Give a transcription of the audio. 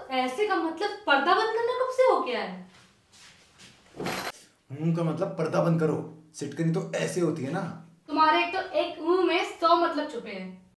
ऐसे का मतलब पर्दा बंद करना कब से हो गया है? का मतलब पर्दा बंद करो। सिटकनी तो ऐसे होती है ना। तुम्हारे एक तो एक मुंह में 100 मतलब छुपे हैं।